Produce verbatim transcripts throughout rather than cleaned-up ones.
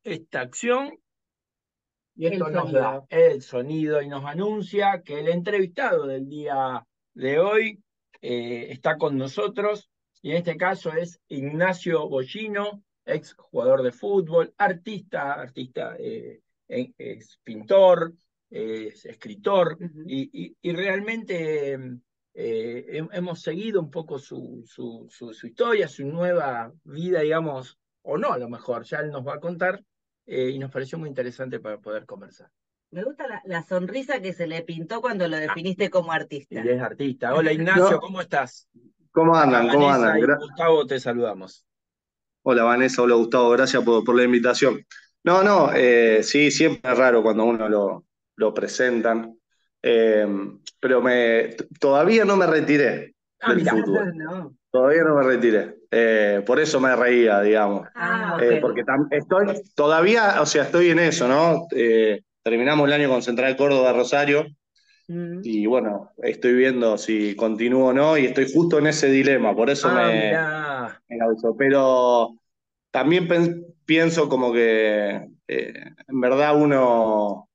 esta acción y esto El nos da sonido. el sonido y nos anuncia que el entrevistado del día de hoy eh, está con nosotros y en este caso es Ignacio Bollino, ex jugador de fútbol, artista, artista, eh, es pintor, es escritor Ujú. y, y, y realmente eh, hemos seguido un poco su, su, su, su historia, su nueva vida, digamos, o no, a lo mejor, ya él nos va a contar, eh, y nos pareció muy interesante para poder conversar. Me gusta la, la sonrisa que se le pintó cuando lo Ah, definiste como y artista. es artista. Hola Ignacio, No, ¿cómo estás? ¿cómo Acá andan? ¿Cómo Vanessa andan? y Gra- Gustavo te saludamos. Hola Vanessa, hola Gustavo, gracias por, por la invitación. No, no, eh, sí, siempre es raro cuando uno lo, lo presentan. Eh, pero me, t- todavía no me retiré Ah, del mira. fútbol, No. todavía no me retiré. Eh, por eso me reía, digamos. Ah, Ah, Eh, ok. porque tam- estoy todavía, o sea, estoy en eso, ¿no? Eh, terminamos el año con Central Córdoba Rosario Mm. y bueno, estoy viendo si continúo o no y estoy justo en ese dilema, por eso ah, me, mira. me aviso. Pero también pen- pienso como que eh, en verdad uno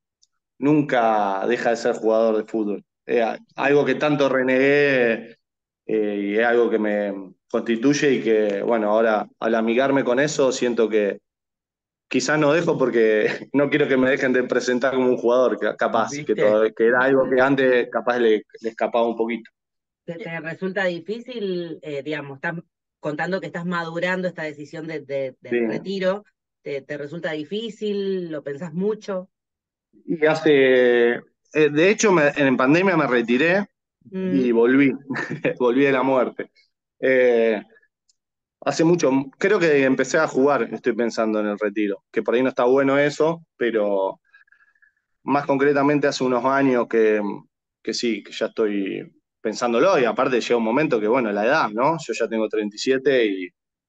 nunca deja de ser jugador de fútbol. Eh, algo que tanto renegué eh, y es algo que me constituye y que, bueno, ahora al amigarme con eso siento que quizás no dejo porque no quiero que me dejen de presentar como un jugador, que- capaz, que, ¿Viste? todo, que era algo que antes capaz le, le escapaba un poquito. ¿Te, te resulta difícil, eh, digamos, estás contando que estás madurando esta decisión de, de- Sí. del retiro? ¿Te, te resulta difícil? ¿Lo pensás mucho? Y hace, eh, de hecho, me- en pandemia me retiré y Mm. volví, volví de la muerte. Eh, hace mucho, creo que empecé a jugar, estoy pensando en el retiro, que por ahí no está bueno eso, pero más concretamente hace unos años que, que sí, que ya estoy pensándolo y aparte llega un momento que, bueno, la edad, ¿no? Yo ya tengo treinta y siete y,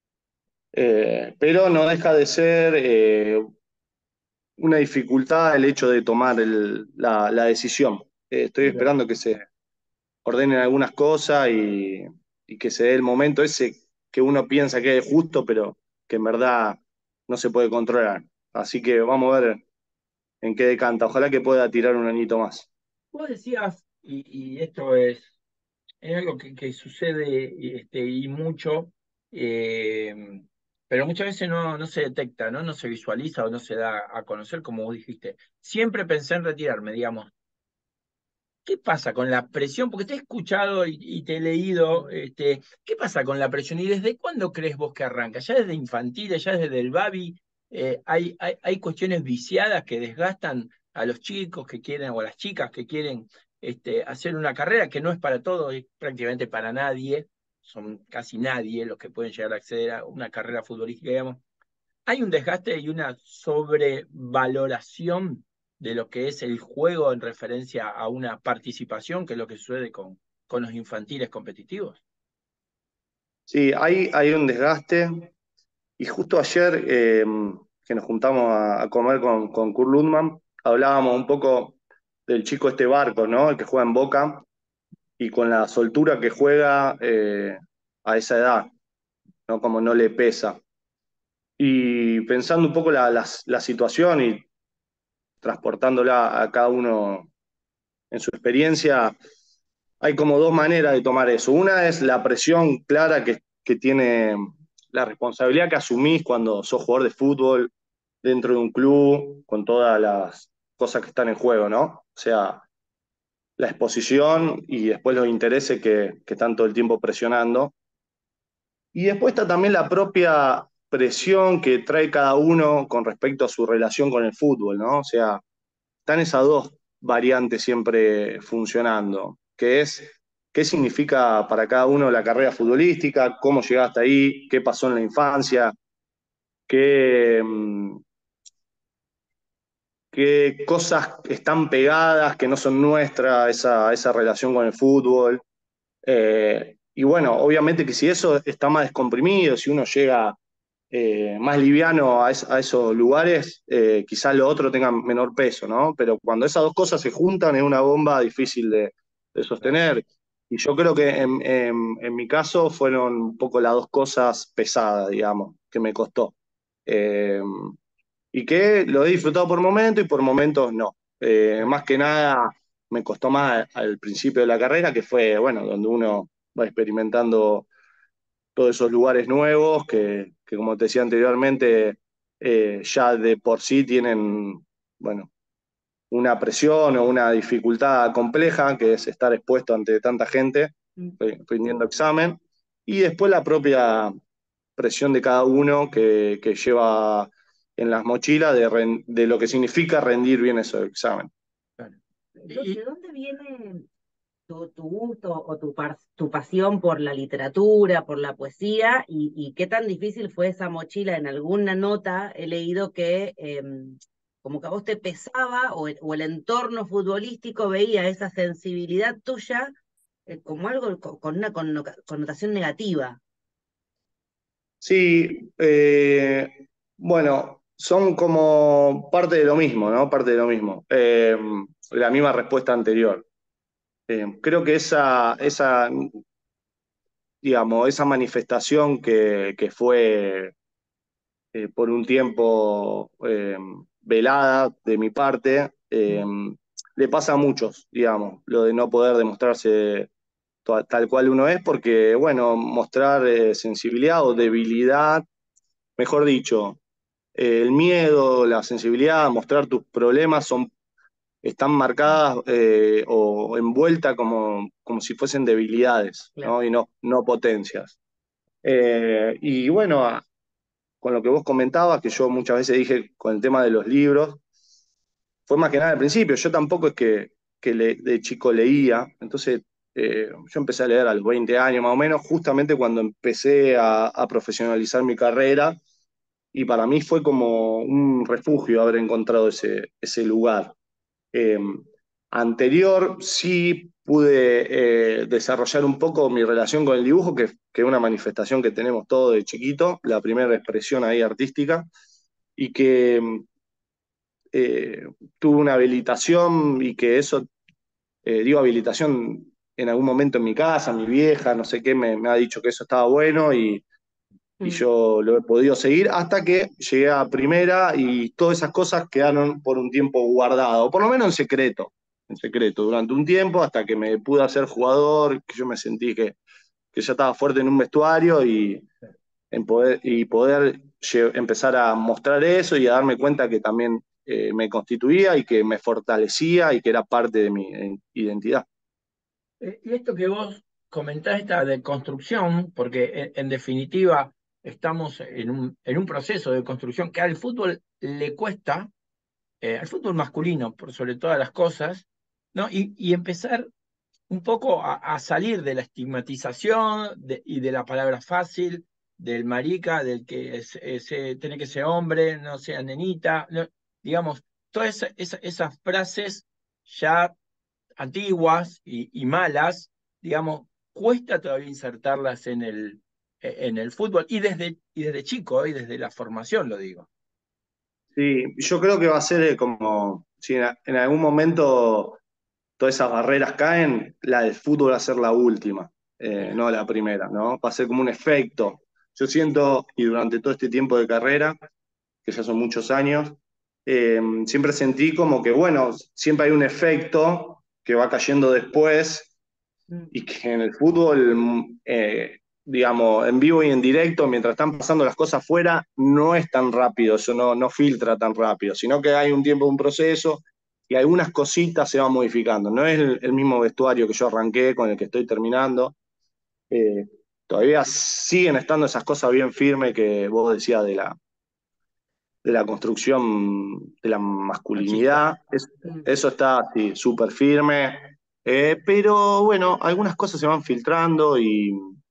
eh, pero no deja de ser eh, una dificultad el hecho de tomar el- la, la decisión. Eh, estoy Mira. esperando que se ordenen algunas cosas y, y que se dé el momento ese que uno piensa que es justo, pero que en verdad no se puede controlar. Así que vamos a ver en qué decanta. Ojalá que pueda tirar un añito más. Vos decías, y, y esto es, es algo que, que sucede y, este, y mucho, eh, pero muchas veces no, no se detecta, ¿no? No se visualiza o no se da a conocer, como vos dijiste. Siempre pensé en retirarme, digamos. ¿Qué pasa con la presión? Porque te he escuchado y, y te he leído, este, ¿qué pasa con la presión y desde cuándo crees vos que arranca? ¿Ya desde infantiles, ya desde el baby? Eh, hay, hay, hay cuestiones viciadas que desgastan a los chicos que quieren o a las chicas que quieren este, hacer una carrera que no es para todos, es prácticamente para nadie, son casi nadie los que pueden llegar a acceder a una carrera futbolística, digamos. Hay un desgaste y una sobrevaloración de lo que es el juego en referencia a una participación, que es lo que sucede con, con los infantiles competitivos. Sí, hay, hay un desgaste. Y justo ayer eh, que nos juntamos a, a comer con, con Kurt Lundman, hablábamos un poco del chico este Barco, ¿no? El que juega en Boca y con la soltura que juega eh, a esa edad, ¿no? Como no le pesa. Y pensando un poco la, la, la situación y transportándola a cada uno en su experiencia, hay como dos maneras de tomar eso. Una es la presión clara que, que tiene la responsabilidad que asumís cuando sos jugador de fútbol dentro de un club, con todas las cosas que están en juego, ¿no? O sea, la exposición y después los intereses que, que están todo el tiempo presionando. Y después está también la propia presión que trae cada uno con respecto a su relación con el fútbol, ¿no? O sea, están esas dos variantes siempre funcionando, que es qué significa para cada uno la carrera futbolística, cómo llegaste ahí, qué pasó en la infancia, qué, mm, qué cosas están pegadas que no son nuestras, esa, esa relación con el fútbol. Eh, y bueno, obviamente que si eso está más descomprimido, si uno llega eh, más liviano a, es- a esos lugares, eh, quizás lo otro tenga menor peso, ¿no? Pero cuando esas dos cosas se juntan es una bomba difícil de, de sostener. Y yo creo que en, en- en mi caso fueron un poco las dos cosas pesadas, digamos, que me costó. Eh, y que lo he disfrutado por momentos y por momentos no. Eh, más que nada me costó más al principio de la carrera, que fue, bueno, donde uno va experimentando todos esos lugares nuevos que, que como te decía anteriormente, eh, ya de por sí tienen, bueno, una presión o una dificultad compleja, que es estar expuesto ante tanta gente Mm. eh, rindiendo examen, y después la propia presión de cada uno que, que lleva en las mochilas de, ren- de lo que significa rendir bien esos exámenes. Claro. ¿De Y, de dónde viene tu, tu gusto o tu, par- tu pasión por la literatura, por la poesía, y, y qué tan difícil fue esa mochila? En alguna nota he leído que em, como que a vos te pesaba o el, o el entorno futbolístico veía esa sensibilidad tuya eh, como algo co- con una conno- connotación negativa. Sí, eh, bueno, son como parte de lo mismo, ¿no? Parte de lo mismo. Eh, la misma respuesta anterior. Eh, creo que esa, esa, digamos, esa manifestación que, que fue eh, por un tiempo eh, velada de mi parte, eh, Mm. le pasa a muchos, digamos, lo de no poder demostrarse to- tal cual uno es, porque, bueno, mostrar eh, sensibilidad o debilidad, mejor dicho, eh, el miedo, la sensibilidad, mostrar tus problemas son, están marcadas eh, o envueltas como, como si fuesen debilidades, Claro. ¿no? Y no, no potencias. Eh, y bueno, a- con lo que vos comentabas, que yo muchas veces dije con el tema de los libros, fue más que nada al principio. Yo tampoco es que, que le- de chico leía, entonces eh, yo empecé a leer a los veinte años más o menos, justamente cuando empecé a, a profesionalizar mi carrera, y para mí fue como un refugio haber encontrado ese, ese lugar. Eh, Anterior sí pude eh, desarrollar un poco mi relación con el dibujo, que, que es una manifestación que tenemos todos de chiquito, la primera expresión ahí artística, y que eh, tuve una habilitación y que eso, eh, digo habilitación en algún momento en mi casa, mi vieja, no sé qué, me, me ha dicho que eso estaba bueno y, y Mm. yo lo he podido seguir hasta que llegué a primera y todas esas cosas quedaron por un tiempo guardadas, o por lo menos en secreto, en secreto, durante un tiempo hasta que me pude hacer jugador, que yo me sentí que, que ya estaba fuerte en un vestuario y, en poder, y poder lle- empezar a mostrar eso y a darme cuenta que también eh, me constituía y que me fortalecía y que era parte de mi eh, identidad. eh, y esto que vos comentás, esta de construcción, porque en, en definitiva estamos en un, en un proceso de construcción que al fútbol le cuesta, eh, al fútbol masculino por sobre todas las cosas, ¿no? Y, y empezar un poco a, a salir de la estigmatización de- y de la palabra fácil, del marica, del que es, es, eh, tiene que ser hombre, no sea nenita, no- digamos, todas esa- esa- esas frases ya antiguas y, y malas, digamos, cuesta todavía insertarlas en el, en el fútbol y desde, y desde chico, y desde la formación lo digo. Sí, yo creo que va a ser eh, como si en, en algún momento todas esas barreras caen, la del fútbol va a ser la última, eh, no la primera, ¿no? Va a ser como un efecto. Yo siento, y durante todo este tiempo de carrera, que ya son muchos años, eh, siempre sentí como que, bueno, siempre hay un efecto que va cayendo después Mm. y que en el fútbol, eh, digamos, en vivo y en directo, mientras están pasando las cosas afuera, no es tan rápido, eso no, no filtra tan rápido, sino que hay un tiempo, un proceso y algunas cositas se van modificando. No es el, el mismo vestuario que yo arranqué, con el que estoy terminando. Eh, Todavía siguen estando esas cosas bien firmes que vos decías de la, de la construcción de la Machista. masculinidad. Es- Mm. eso está así, súper firme. Eh, pero bueno, algunas cosas se van filtrando y,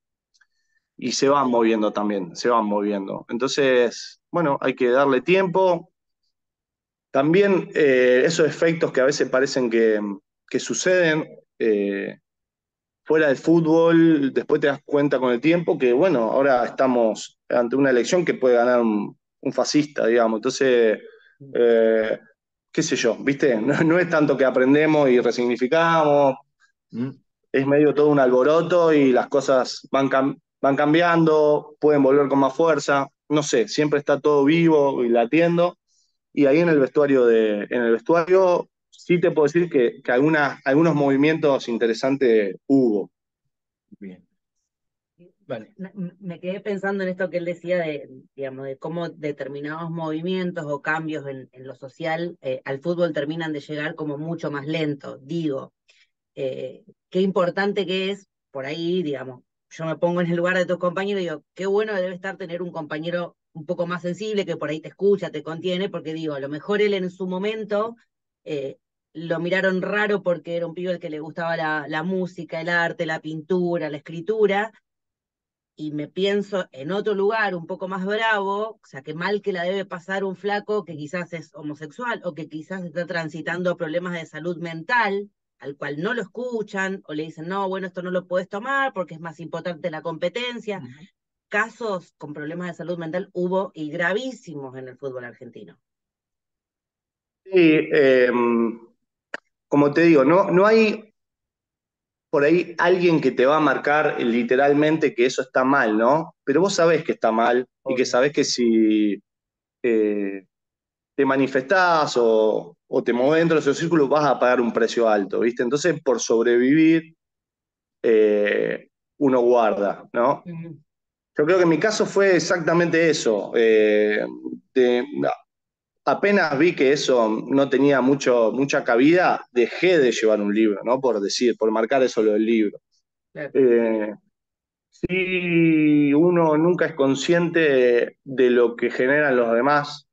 y se van moviendo también, se van moviendo. Entonces, bueno, hay que darle tiempo. También eh, esos efectos que a veces parecen que, que suceden eh, fuera del fútbol, después te das cuenta con el tiempo que, bueno, ahora estamos ante una elección que puede ganar un, un fascista, digamos. Entonces, Mm. eh, qué sé yo, ¿viste? No, no es tanto que aprendemos y resignificamos, ¿Mm? es medio todo un alboroto y las cosas van, cam- van cambiando, pueden volver con más fuerza, no sé, siempre está todo vivo y latiendo, y ahí en el vestuario, de, en el vestuario sí te puedo decir que, que algunas, algunos movimientos interesantes hubo. Bien, vale. Me quedé pensando en esto que él decía de, digamos, de cómo determinados movimientos o cambios en, en lo social eh, al fútbol terminan de llegar como mucho más lento. Digo, eh, qué importante que es, por ahí, digamos, yo me pongo en el lugar de tus compañeros y digo, qué bueno debe estar tener un compañero un poco más sensible que por ahí te escucha, te contiene, porque digo, a lo mejor él en su momento eh, lo miraron raro porque era un pibe al que le gustaba la, la música, el arte, la pintura, la escritura, y me pienso en otro lugar un poco más bravo, o sea, qué mal que la debe pasar un flaco que quizás es homosexual o que quizás está transitando problemas de salud mental, al cual no lo escuchan o le dicen, no, bueno, esto no lo puedes tomar porque es más importante la competencia. Uh-huh. Casos con problemas de salud mental hubo y gravísimos en el fútbol argentino. Sí, eh, como te digo, no, no hay por ahí alguien que te va a marcar literalmente que eso está mal, ¿no? Pero vos sabés que está mal y que sabés que si eh, te manifestás o, o te movés dentro de esos círculos vas a pagar un precio alto, ¿viste? Entonces, por sobrevivir, eh, uno guarda, ¿no? Uh-huh. Yo creo que en mi caso fue exactamente eso. Eh, de, apenas vi que eso no tenía mucho, mucha cabida, dejé de llevar un libro, ¿no? Por decir, por marcar eso lo del libro. Claro. Eh, sí, uno nunca es consciente de lo que generan los demás,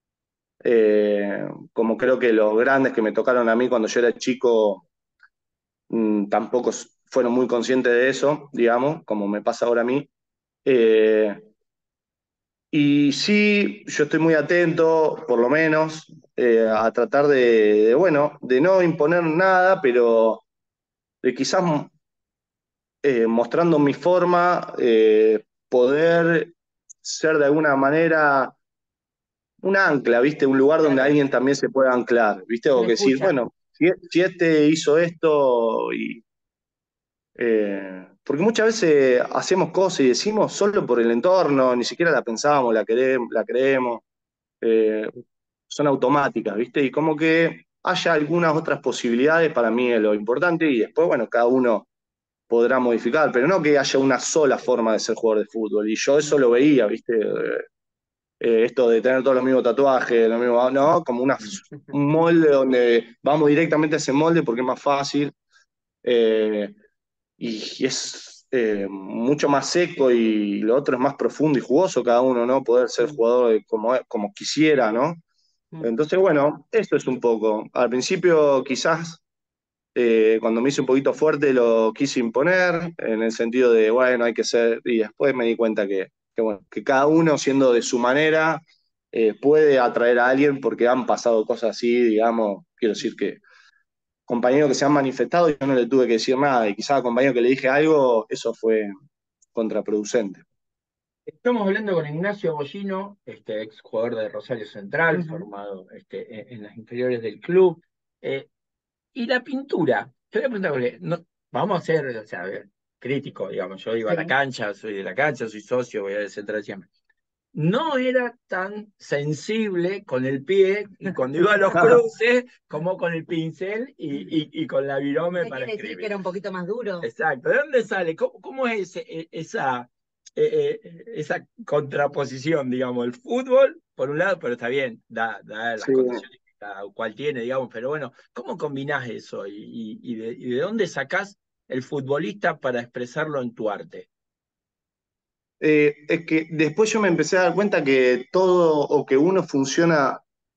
eh, como creo que los grandes que me tocaron a mí cuando yo era chico mmm, tampoco fueron muy conscientes de eso, digamos, como me pasa ahora a mí. Eh, y sí, yo estoy muy atento, por lo menos, eh, a tratar de, de, bueno, de no imponer nada, pero de quizás eh, mostrando mi forma, eh, poder ser de alguna manera un ancla, ¿viste? Un lugar donde alguien también se pueda anclar, ¿viste? O que decir, bueno, si, si este hizo esto y... Eh, porque muchas veces hacemos cosas y decimos solo por el entorno, ni siquiera la pensábamos, la, queremos, la creemos, eh, son automáticas, ¿viste? Y como que haya algunas otras posibilidades para mí es lo importante y después, bueno, cada uno podrá modificar, pero no que haya una sola forma de ser jugador de fútbol. Y yo eso lo veía, ¿viste? Eh, esto de tener todos los mismos tatuajes, lo mismo, ¿no? Como una, un molde donde vamos directamente a ese molde porque es más fácil. Eh, y, y es eh, mucho más seco y lo otro es más profundo y jugoso cada uno, ¿no? Poder ser jugador como, como quisiera, ¿no? Entonces, bueno, eso es un poco. Al principio quizás eh, cuando me hice un poquito fuerte lo quise imponer, en el sentido de, bueno, hay que ser, y después me di cuenta que, que, bueno, que cada uno siendo de su manera eh, puede atraer a alguien porque han pasado cosas así, digamos, quiero decir que compañeros que se han manifestado y yo no le tuve que decir nada, y quizás a compañero que le dije algo, eso fue contraproducente. Estamos hablando con Ignacio Bollino, este ex jugador de Rosario Central, uh-huh. formado este, en, en las inferiores del club. Eh, y la pintura, te voy a preguntar, porque no, vamos a ser, o sea, a ver, crítico, digamos, yo iba sí. a la cancha, soy de la cancha, soy socio, voy a Central siempre. No era tan sensible con el pie y cuando iba a los cruces como con el pincel y, y, y con la virome para quiere escribir. Decir que era un poquito más duro. Exacto. ¿De dónde sale? ¿Cómo, cómo es ese, esa, eh, eh, esa contraposición, digamos? El fútbol, por un lado, pero está bien, da, da las sí. condiciones que cada cual tiene, digamos, pero bueno, ¿cómo combinás eso y, y, y, de, y de dónde sacás el futbolista para expresarlo en tu arte? Eh, es que después yo me empecé a dar cuenta que todo o que uno funciona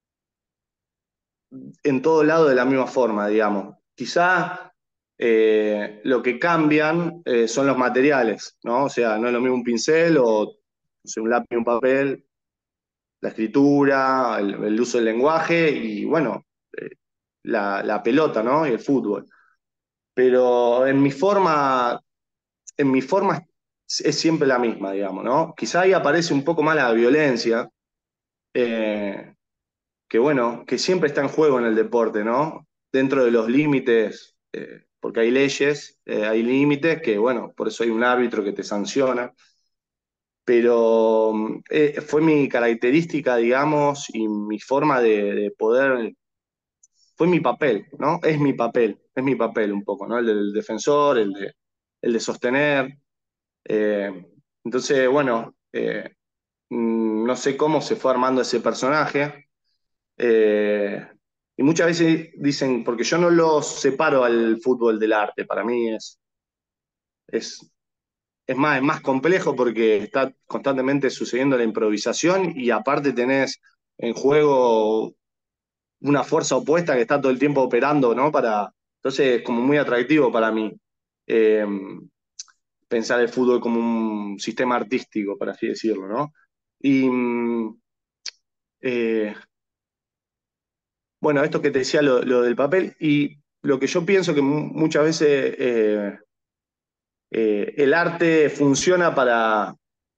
en todo lado de la misma forma, digamos. Quizás eh, lo que cambian eh, son los materiales, ¿no? O sea, no es lo mismo un pincel o, o sea, un lápiz y un papel, la escritura, el, el uso del lenguaje y, bueno, eh, la, la pelota, ¿no? Y el fútbol. Pero en mi forma, en mi forma es siempre la misma, digamos, ¿no? Quizá ahí aparece un poco más la violencia, eh, que bueno, que siempre está en juego en el deporte, ¿no? Dentro de los límites, eh, porque hay leyes, eh, hay límites, que bueno, por eso hay un árbitro que te sanciona. pero eh, fue mi característica, digamos, y mi forma de, de poder, fue mi papel, ¿no? Es mi papel, es mi papel un poco, ¿no? El del defensor, el de, el de sostener. Eh, entonces, bueno, eh, mm, no sé cómo se fue armando ese personaje. eh, y muchas veces dicen, porque yo no lo separo al fútbol del arte, para mí es, es Es más, es más complejo porque está constantemente sucediendo la improvisación y aparte tenés en juego una fuerza opuesta que está todo el tiempo operando, ¿no? Para, entonces es como muy atractivo para mí eh, pensar el fútbol como un sistema artístico, por así decirlo, ¿no? Y mm, eh, bueno, esto que te decía lo, lo del papel y lo que yo pienso que mu- muchas veces eh, eh, el arte funciona para...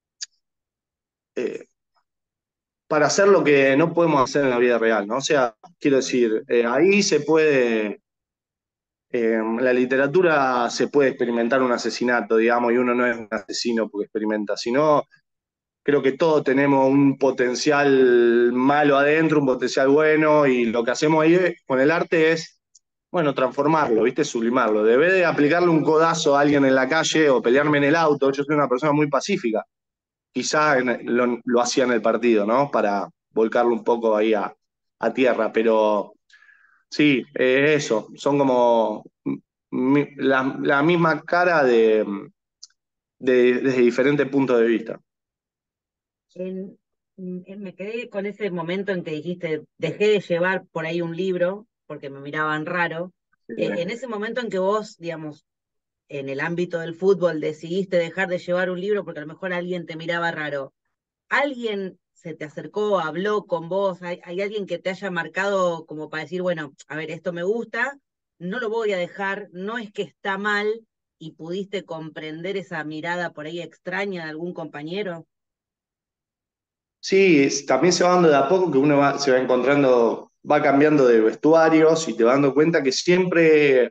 eh, para hacer lo que no podemos hacer en la vida real, ¿no? O sea, quiero decir, eh, ahí se puede, eh, la literatura se puede experimentar un asesinato, digamos, y uno no es un asesino porque experimenta, sino creo que todos tenemos un potencial malo adentro, un potencial bueno, y lo que hacemos ahí con el arte es, bueno, transformarlo, ¿viste? Sublimarlo. Debe de aplicarle un codazo a alguien en la calle o pelearme en el auto, yo soy una persona muy pacífica quizá en- lo, lo hacía en el partido, ¿no? Para volcarlo un poco ahí a, a tierra, pero sí, eh, eso, son como mi- la, la misma cara de, de- desde diferentes puntos de vista. En- en- me quedé con ese momento en que dijiste, dejé de llevar por ahí un libro porque me miraban raro. Eh, en ese momento en que vos, digamos, en el ámbito del fútbol decidiste dejar de llevar un libro porque a lo mejor alguien te miraba raro, ¿alguien se te acercó, habló con vos? ¿Hay, hay alguien que te haya marcado como para decir, bueno, a ver, esto me gusta, no lo voy a dejar, no es que está mal, y pudiste comprender esa mirada por ahí extraña de algún compañero? Sí, es- también se va dando de a poco que uno va- se va encontrando, va cambiando de vestuarios y te va dando cuenta que siempre,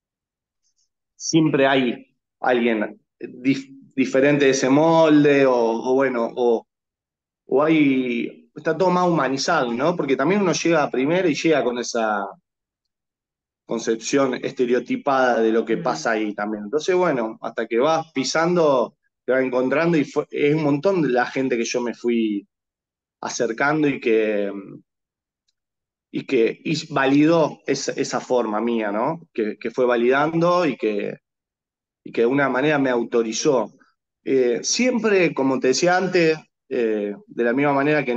siempre hay alguien dif- diferente de ese molde o, o bueno, o o hay, está todo más humanizado, ¿no? Porque también uno llega a primera y llega con esa concepción estereotipada de lo que Mm, pasa ahí también. Entonces, bueno, hasta que vas pisando, te vas encontrando y fue- es un montón de la gente que yo me fui acercando y que, y que y validó esa, esa forma mía, ¿no? Que, que fue validando y que, y que de una manera me autorizó. Eh, siempre, como te decía antes, eh, de la misma manera que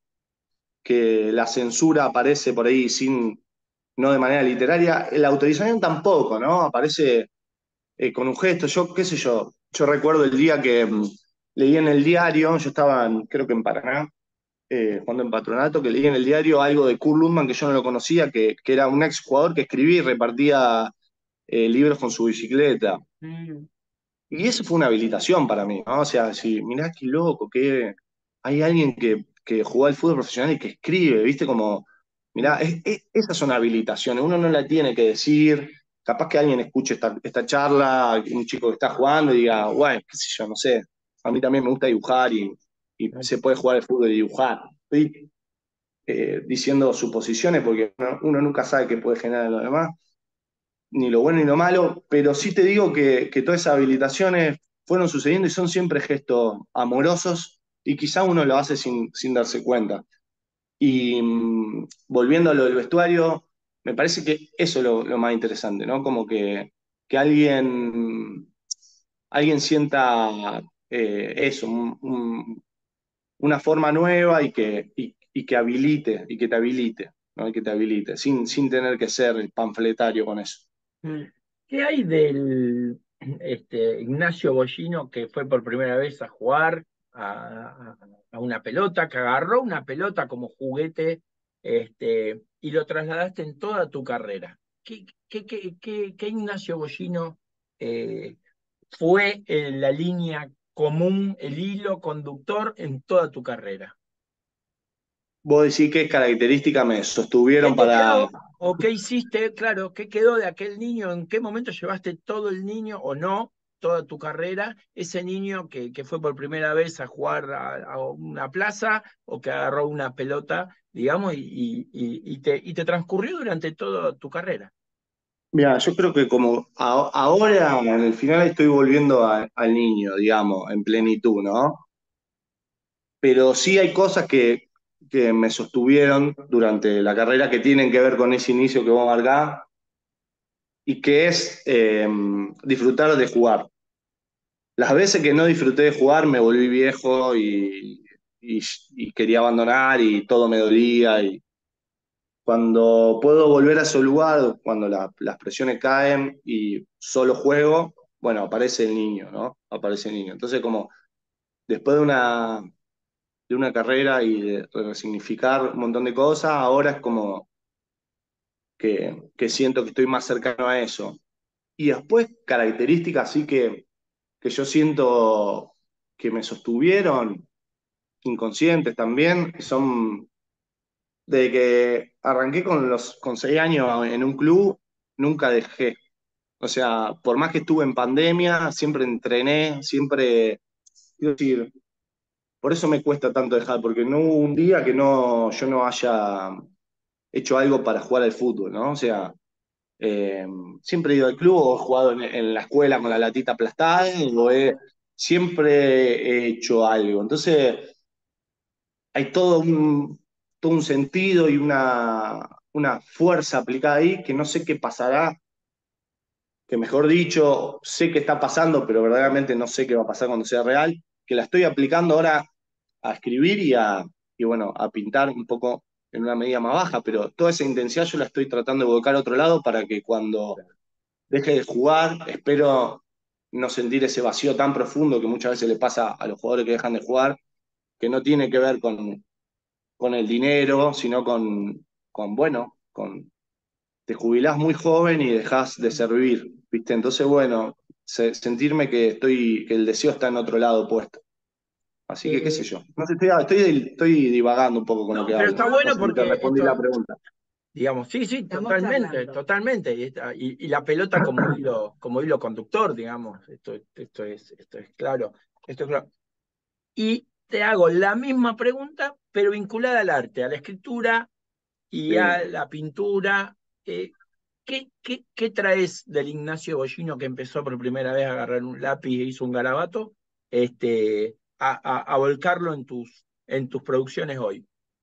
que la censura aparece por ahí sin, no de manera literaria, la autorización tampoco, ¿no? Aparece eh, con un gesto, yo qué sé yo, yo recuerdo el día que mm, leí en el diario, yo estaba en- creo que en Paraná, eh, jugando en Patronato, que leí en el diario algo de Kurt Lundman que yo no lo conocía, que, que era un ex jugador que escribía y repartía eh, libros con su bicicleta. mm, Y eso fue una habilitación para mí, ¿no? O sea, si mirá qué loco, que hay alguien que, que jugó al fútbol profesional y que escribe, ¿viste? Como, mirá, mm. es- es- esas son habilitaciones, uno no la tiene que decir, capaz que alguien escuche esta, esta charla, un chico que está jugando y diga, bueno, qué sé yo, no sé, a mí también me gusta dibujar y, y se puede jugar al fútbol y dibujar. Estoy eh, diciendo suposiciones porque uno, uno nunca sabe qué puede generar en lo demás ni lo bueno ni lo malo, pero sí te digo que, que todas esas habilitaciones fueron sucediendo y son siempre gestos amorosos y quizá uno lo hace sin, sin darse cuenta. Y mm, volviendo a lo del vestuario, me parece que eso es lo, lo más interesante, ¿no? Como que, que alguien, alguien sienta eh, eso, un- un- una forma nueva y que, y, y que habilite, y que te habilite, ¿no? Y que te habilite, sin, sin tener que ser panfletario con eso. Mm. ¿Qué hay del este, Ignacio Bollino que fue por primera vez a jugar a, a- a una pelota, que agarró una pelota como juguete este, y lo trasladaste en toda tu carrera? ¿Qué, qué, qué, qué- qué Ignacio Bollino eh, fue en la línea común, el hilo conductor en toda tu carrera? Vos decís qué características me ¿Qué sostuvieron te para... quedó o qué hiciste? Claro, ¿qué quedó de aquel niño? ¿En qué momento llevaste todo el niño o no? toda tu carrera, ese niño que, que fue por primera vez a jugar a, a una plaza o que agarró una pelota, digamos, y, y, y- y te, y te transcurrió durante toda tu carrera. Mira, yo creo que como a- ahora, en el final, estoy volviendo a- al niño, digamos, en plenitud, ¿no? Pero sí hay cosas que, que me sostuvieron durante la carrera que tienen que ver con ese inicio que vos marcás y que es eh, disfrutar de jugar. Las veces que no disfruté de jugar me volví viejo y, y- y quería abandonar y todo me dolía. Y cuando puedo volver a ese lugar, cuando la- las presiones caen y solo juego, bueno, aparece el niño, ¿no? Aparece el niño. Entonces, como después de una, de una carrera y de resignificar un montón de cosas, ahora es como que, que siento que estoy más cercano a eso. Y después, características así que, que yo siento que me sostuvieron, inconscientes también, son de que arranqué con los con seis años en un club, nunca dejé. O sea, por más que estuve en pandemia, siempre entrené, siempre, quiero decir, por eso me cuesta tanto dejar, porque no hubo un día que no, yo no haya hecho algo para jugar al fútbol, ¿no? O sea, eh, siempre he ido al club o he jugado en, en la escuela con la latita aplastada, o he, siempre he hecho algo. Entonces, hay todo un, todo un sentido y una, una fuerza aplicada ahí que no sé qué pasará, que mejor dicho, sé que está pasando, pero verdaderamente no sé qué va a pasar cuando sea real, que la estoy aplicando ahora a escribir y a, y bueno, a pintar un poco en una medida más baja, pero toda esa intensidad yo la estoy tratando de volcar a otro lado para que cuando deje de jugar, espero no sentir ese vacío tan profundo que muchas veces le pasa a los jugadores que dejan de jugar, que no tiene que ver con, con el dinero, sino con, con, bueno, con te jubilás muy joven y dejás de servir, ¿viste? Entonces, bueno, se- sentirme que estoy, que el deseo está en otro lado puesto. Así que, qué sé Eh, yo. No sé, estoy, estoy, estoy divagando un poco con lo no, que pero hablo. está No bueno sé si te porque respondí la esto, pregunta. digamos, sí, sí, Estamos totalmente, charlando. totalmente. Y, esta- y- y la pelota como hilo, como hilo conductor, digamos, esto, esto es, esto es claro, esto es claro. Y te hago la misma pregunta, pero vinculada al arte, a la escritura y a Sí. la pintura. Eh, ¿qué, qué, qué traes del Ignacio Bollino que empezó por primera vez a agarrar un lápiz e hizo un garabato, este, a, a- a volcarlo en tus, en tus producciones hoy?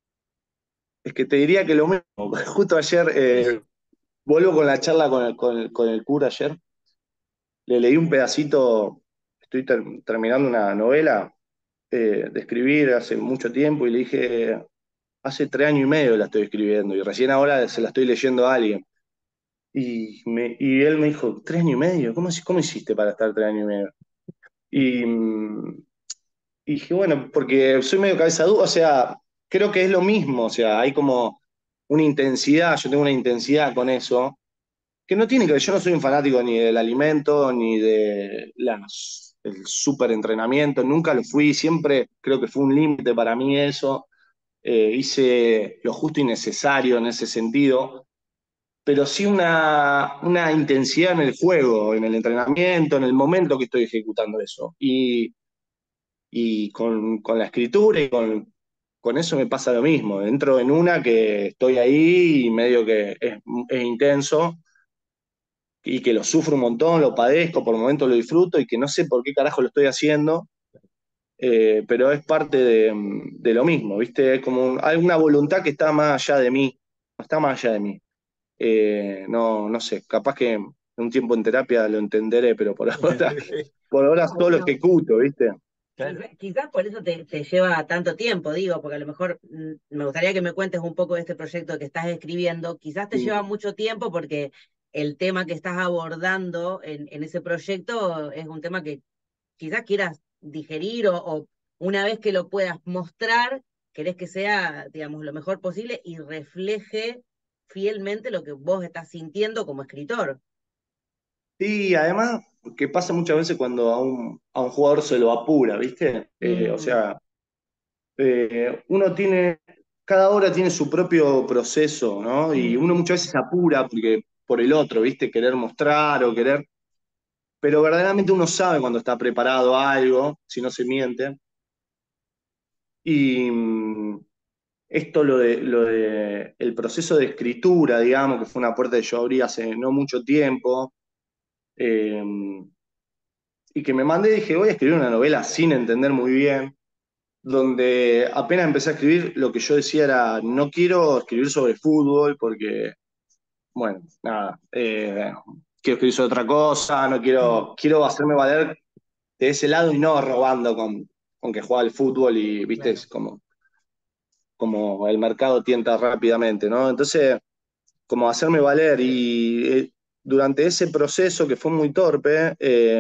Es que te diría que lo mismo. Justo ayer, eh, vuelvo con la charla con el, con el, con el cura ayer. Le leí un pedacito, estoy ter- terminando una novela eh, de escribir hace mucho tiempo y le dije, hace tres años y medio la estoy escribiendo y recién ahora se la estoy leyendo a alguien. Y, me, y él me dijo, ¿tres años y medio? ¿Cómo, cómo hiciste para estar tres años y medio? Y, mm, y dije, bueno, porque soy medio cabeza dura, o sea, creo que es lo mismo, o sea, hay como una intensidad, yo tengo una intensidad con eso, que no tiene que ver, yo no soy un fanático ni del alimento, ni de las, el súper entrenamiento, nunca lo fui, siempre creo que fue un límite para mí eso, eh, hice lo justo y necesario en ese sentido, pero sí una, una intensidad en el juego, en el entrenamiento, en el momento que estoy ejecutando eso. Y, y con, con la escritura y con, con eso me pasa lo mismo. Entro en una que estoy ahí y medio que es, es intenso y que lo sufro un montón, lo padezco, por momentos lo disfruto y que no sé por qué carajo lo estoy haciendo, eh, pero es parte de, de lo mismo, ¿viste? Es como un- hay una voluntad que está más allá de mí, está más allá de mí. Eh, no, no sé, capaz que en un tiempo en terapia lo entenderé, pero por ahora, por ahora No, solo bueno, ejecuto, ¿viste? quizá- quizás por eso te, te lleva tanto tiempo, digo, porque a lo mejor mm, me gustaría que me cuentes un poco de este proyecto que estás escribiendo. Quizás te lleva Sí. mucho tiempo porque el tema que estás abordando en, en ese proyecto es un tema que quizás quieras digerir o, o una vez que lo puedas mostrar, querés que sea, digamos, lo mejor posible y refleje fielmente lo que vos estás sintiendo como escritor. Y además, que pasa muchas veces cuando a un, a un jugador se lo apura, ¿viste? Eh, o Mm, sea, eh, uno tiene, cada hora tiene su propio proceso, ¿no? Y uno mm, muchas veces se apura porque, por el otro, ¿viste? Querer mostrar o querer. pero verdaderamente uno sabe cuando está preparado a algo, si no se miente. Y mm, esto, lo de, lo de el proceso de escritura, digamos, que fue una puerta que yo abrí hace no mucho tiempo, eh, y que me mandé, dije, voy a escribir una novela sin entender muy bien, donde apenas empecé a escribir, lo que yo decía era, no quiero escribir sobre fútbol, porque, bueno, nada, eh, quiero escribir sobre otra cosa, no quiero, quiero hacerme valer de ese lado y no robando con, con que juega al fútbol y, viste, Claro. es como, como el mercado tienta rápidamente, ¿no? Entonces, como hacerme valer y eh, durante ese proceso que fue muy torpe, eh,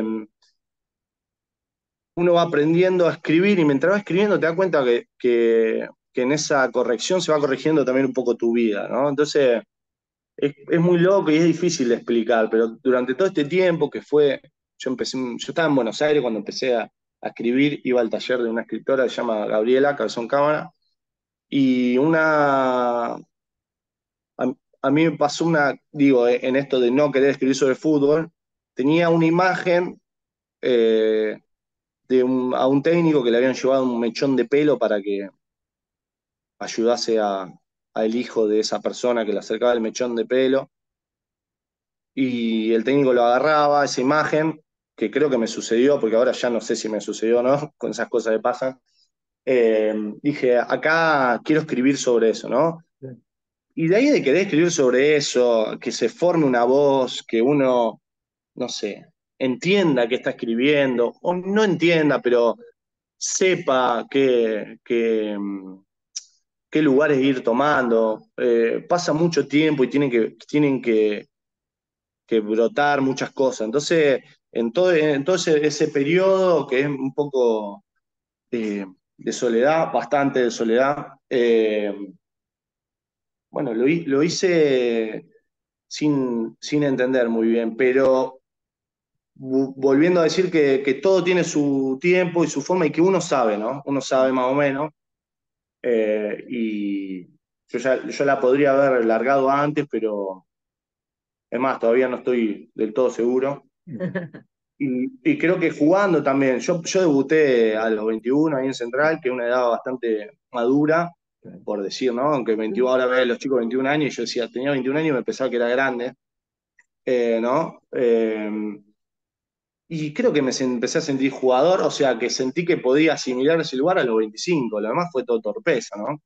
uno va aprendiendo a escribir y mientras va escribiendo te das cuenta que, que, que en esa corrección se va corrigiendo también un poco tu vida, ¿no? Entonces, es, es muy loco y es difícil de explicar, pero durante todo este tiempo que fue, yo empecé, yo estaba en Buenos Aires cuando empecé a, a escribir, iba al taller de una escritora que se llama Gabriela Cabezón Cámara, y una, a, a mí me pasó una, digo, eh, en esto de no querer escribir sobre fútbol, tenía una imagen eh, de un, a un técnico que le habían llevado un mechón de pelo para que ayudase a, al hijo de esa persona que le acercaba el mechón de pelo, y el técnico lo agarraba, esa imagen, que creo que me sucedió, porque ahora ya no sé si me sucedió o no, con esas cosas que pasan. Eh, dije, acá quiero escribir sobre eso, ¿no? Y de ahí de querer escribir sobre eso, que se forme una voz, que uno, no sé, entienda qué está escribiendo, o no entienda, pero sepa qué, qué, qué lugares ir tomando. Eh, pasa mucho tiempo y tienen que, tienen que, que brotar muchas cosas. Entonces, en todo, en todo ese, ese periodo que es un poco eh, de soledad, bastante de soledad, eh, bueno, lo, hi- lo hice sin, sin entender muy bien, pero vo- volviendo a decir que, que todo tiene su tiempo y su forma y que uno sabe, ¿no? Uno sabe más o menos. eh, y yo, ya, yo la podría haber largado antes, pero es más, todavía no estoy del todo seguro. Y, y creo que jugando también. Yo, yo debuté a los veintiuno ahí en Central, que es una edad bastante madura, por decir, ¿no? Aunque veintiuno, ahora veo a los chicos veintiún años y yo decía, tenía veintiún años y me pensaba que era grande, eh, ¿no? Eh, y creo que me se- empecé a sentir jugador, o sea, que sentí que podía asimilar ese lugar a los veinticinco. Lo demás fue todo torpeza, ¿no?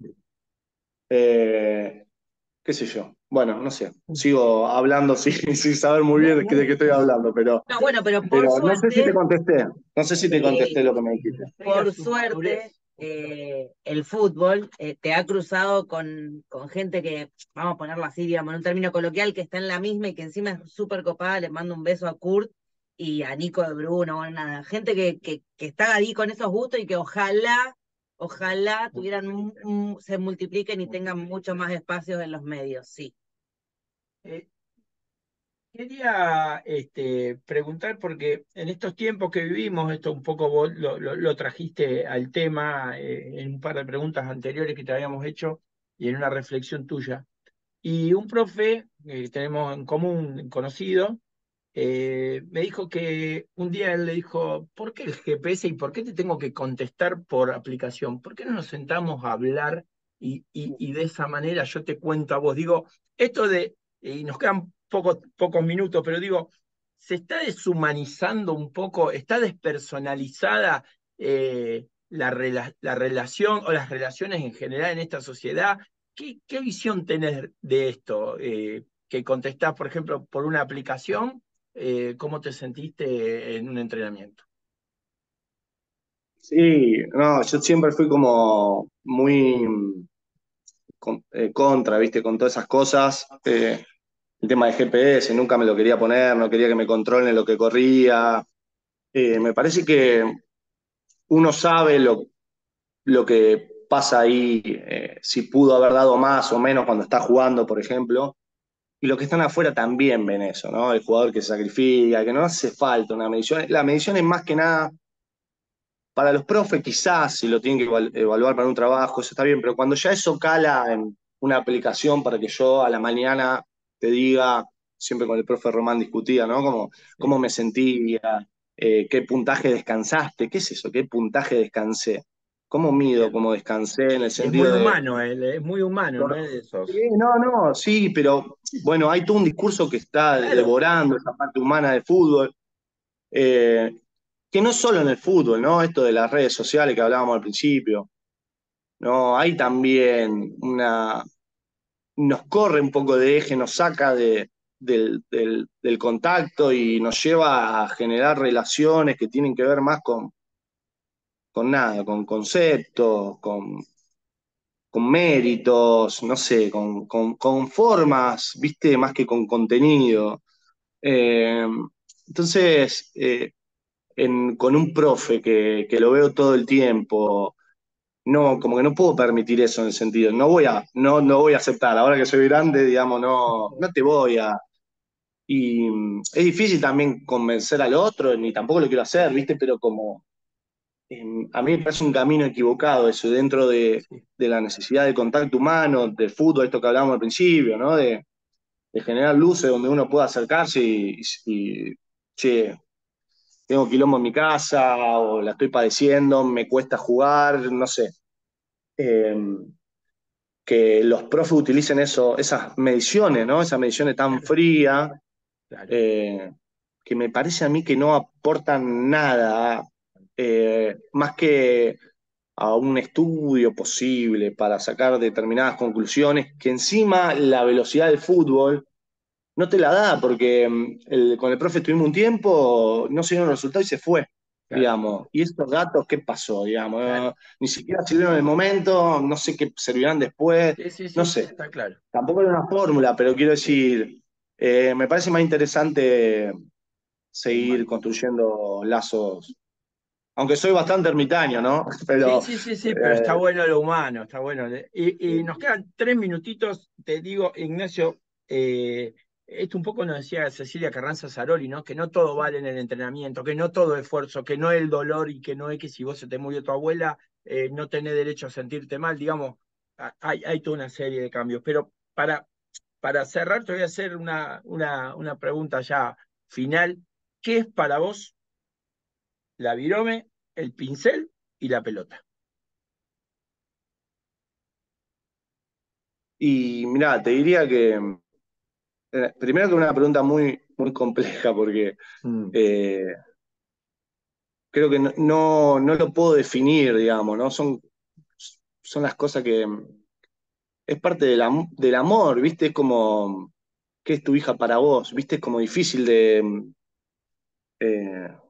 Eh, qué sé yo. Bueno, no sé. Sigo hablando sin, sin saber muy bien No, de qué, de no, qué estoy hablando, pero, No, bueno, pero por pero no sé si te suerte, contesté. No sé si te sí, contesté lo que me dijiste. por su suerte, madurez. eh, el fútbol eh, te ha cruzado con, con gente que, vamos a ponerlo así, digamos, en un término coloquial, que está en la misma y que encima es súper copada. Le mando un beso a Kurt y a Nico de Bruno, bueno, nada, gente que, que, que está ahí con esos gustos y que ojalá, ojalá tuvieran, un- un- se multipliquen y tengan mucho más espacios en los medios, sí. Eh, Quería este, preguntar, porque en estos tiempos que vivimos, esto un poco vos lo, lo- lo trajiste al tema eh, en un par de preguntas anteriores que te habíamos hecho y en una reflexión tuya. Y un profe eh, que tenemos en común, conocido, eh, me dijo que un día él le dijo, ¿por qué el G P S y por qué te tengo que contestar por aplicación? ¿Por qué no nos sentamos a hablar y, y- y de esa manera yo te cuento a vos? Digo, esto de, y nos quedan pocos, pocos minutos, pero digo, ¿se está deshumanizando un poco, está despersonalizada eh, la, rela- la relación o las relaciones en general en esta sociedad? ¿Qué, qué visión tenés de esto? Eh, que contestás, por ejemplo, por una aplicación, eh, ¿cómo te sentiste en un entrenamiento? Sí, no, yo siempre fui como muy mm, con- eh, contra, ¿viste? Con todas esas cosas. Eh, el tema de G P S, nunca me lo quería poner, no quería que me controlen lo que corría. Eh, me parece que uno sabe lo, lo que pasa ahí, eh, si pudo haber dado más o menos cuando está jugando, por ejemplo. Y los que están afuera también ven eso, ¿no? El jugador que se sacrifica, que no hace falta una medición. La medición es más que nada para los profes, quizás, si lo tienen que eval- evaluar para un trabajo, eso está bien, pero cuando ya eso cala en una aplicación para que yo a la mañana te diga, siempre con el profe Román discutía, ¿no? Como, cómo me sentía, eh, qué puntaje descansaste, ¿qué es eso? ¿Qué puntaje descansé? ¿Cómo mido Bien. cómo descansé en el Y es muy sentido de... humano él, es muy humano, no es de Sí, esos. no, no, sí, pero bueno, hay todo un discurso que está Claro, devorando esa parte humana del fútbol, eh, que no solo en el fútbol, ¿no? Esto de las redes sociales que hablábamos al principio, ¿no? Hay también una, nos corre un poco de eje, nos saca de, del, del, del contacto y nos lleva a generar relaciones que tienen que ver más con, con nada, con conceptos, con, con méritos, no sé, con, con, con formas, ¿viste? Más que con contenido. Eh, entonces, eh, en, con un profe que, que lo veo todo el tiempo, no, como que no puedo permitir eso en el sentido, no voy a, no, no voy a aceptar, ahora que soy grande, digamos, no, no te voy a... Y mm, es difícil también convencer al otro, ni tampoco lo quiero hacer, ¿viste? Pero como eh, a mí me parece un camino equivocado eso, dentro de, sí, de la necesidad de contacto humano, del fútbol, esto que hablábamos al principio, ¿no? De, de generar luces donde uno pueda acercarse y, y, che, tengo quilombo en mi casa o la estoy padeciendo, me cuesta jugar, no sé. Eh, que los profes utilicen eso, esas mediciones, ¿no? Esas mediciones tan claro, frías, claro. eh, que me parece a mí que no aportan nada, eh, más que a un estudio posible para sacar determinadas conclusiones, que encima la velocidad del fútbol no te la da, porque mm, el- con el profe estuvimos un tiempo, no se dieron los resultados y se fue, Claro, digamos. Y estos datos, ¿qué pasó? Digamos, claro. no, ni siquiera sirvieron en el momento, no sé qué servirán después, Sí, sí, no sí, sí, sé. está claro. Tampoco era una fórmula, pero quiero Sí, decir, eh, me parece más interesante seguir humano. construyendo lazos, aunque soy bastante ermitaño, ¿no? Sí, Pero sí, sí, sí, pero está eh, bueno lo humano, está bueno. Y, y nos quedan tres minutitos, te digo, Ignacio, eh, esto un poco nos decía Cecilia Carranza Zaroli, ¿no? Que no todo vale en el entrenamiento, que no todo esfuerzo, que no es el dolor y que no es que si vos se te murió tu abuela, eh, no tenés derecho a sentirte mal, digamos, a- hay, hay toda una serie de cambios. Pero para, para cerrar, te voy a hacer una, una, una pregunta ya final. ¿Qué es para vos la virome, el pincel y la pelota? y mirá, te diría que, eh, primero que es una pregunta muy, muy compleja, porque Mm. eh, creo que no, no, no lo puedo definir, digamos, ¿no? Son, son las cosas que es parte del, am- del amor, ¿viste? Es como, ¿qué es tu hija para vos? ¿Viste? Es como difícil de... eh,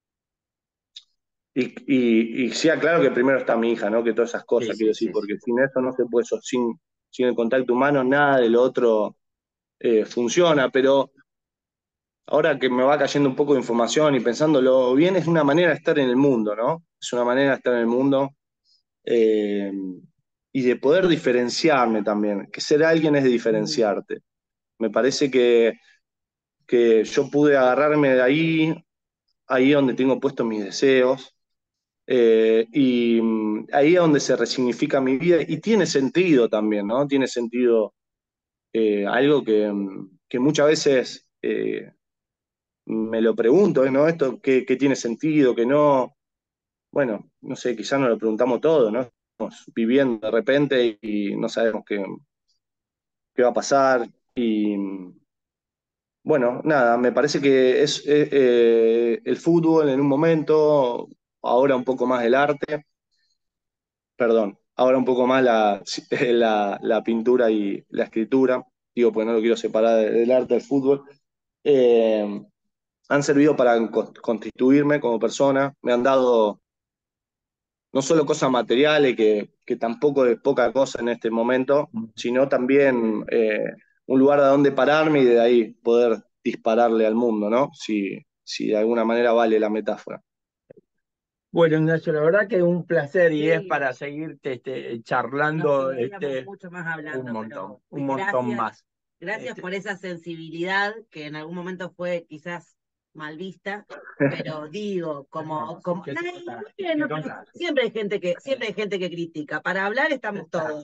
y, y, y sea claro que primero está mi hija, ¿no? Que todas esas Sí, cosas, quiero sí, decir, sí, sí. porque sin eso no se puede, so- sin, sin el contacto humano, nada de lo otro eh, funciona, pero ahora que me va cayendo un poco de información y pensándolo bien, es una manera de estar en el mundo, ¿no? Es una manera de estar en el mundo eh, y de poder diferenciarme también, que ser alguien es de Mm. diferenciarte. Me parece que, que yo pude agarrarme de ahí, ahí donde tengo puestos mis deseos, eh, y mm, ahí es donde se resignifica mi vida y tiene sentido también, ¿no? Tiene sentido eh, algo que, mm, que muchas veces eh, me lo pregunto, ¿no? Esto, ¿qué, qué tiene sentido, qué no? Bueno, no sé, quizás nos lo preguntamos todo, ¿no? Estamos viviendo de repente y no sabemos qué, qué va a pasar. Y bueno, nada, me parece que es eh, eh, el fútbol en un momento, ahora un poco más el arte, perdón, ahora un poco más la, la, la pintura y la escritura, digo, pues no lo quiero separar del arte del fútbol. Eh, Han servido para con- constituirme como persona, me han dado no solo cosas materiales, que, que tampoco es poca cosa en este momento, sino también eh, un lugar de donde pararme y de ahí poder dispararle al mundo, ¿no? Si, si de alguna manera vale la metáfora. Bueno, Ignacio, la verdad que es un placer y es Sí, para seguirte este, nos charlando quedaríamos este, mucho más un hablando, montón, pero un montón gracias, más. gracias Este, por esa sensibilidad que en algún momento fue quizás mal vista, pero digo, como, como, ¿qué no, se trata? no, ¿Qué pero contar? siempre hay gente que, siempre hay gente que critica. Para hablar estamos todos.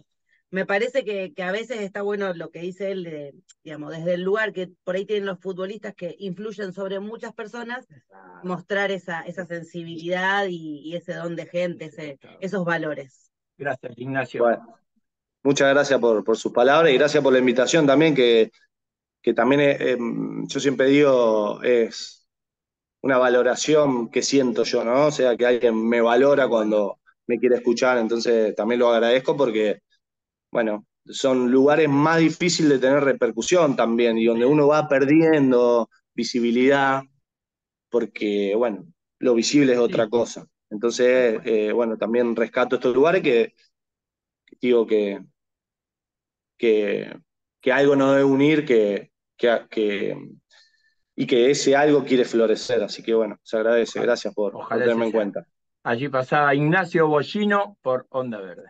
me parece que, que a veces está bueno lo que dice él, de, digamos, desde el lugar que por ahí tienen los futbolistas que influyen sobre muchas personas, mostrar esa, esa sensibilidad y, y ese don de gente, ese, esos valores. Gracias, Ignacio. Bueno, muchas gracias por, por sus palabras y gracias por la invitación también, que, que también eh, eh, yo siempre digo, es una valoración que siento yo, ¿no? O sea, que alguien me valora cuando me quiere escuchar, entonces también lo agradezco porque, bueno, son lugares más difíciles de tener repercusión también y donde uno va perdiendo visibilidad porque, bueno, lo visible es otra Sí, cosa. Entonces, eh, bueno, también rescato estos lugares que, que digo que, que, que algo nos debe unir, que, que, que, y que ese algo quiere florecer. Así que, bueno, se agradece. ojalá, Gracias por, por ojalá ese tenerme en sea. cuenta. Allí pasaba Ignacio Bollino por Onda Verde.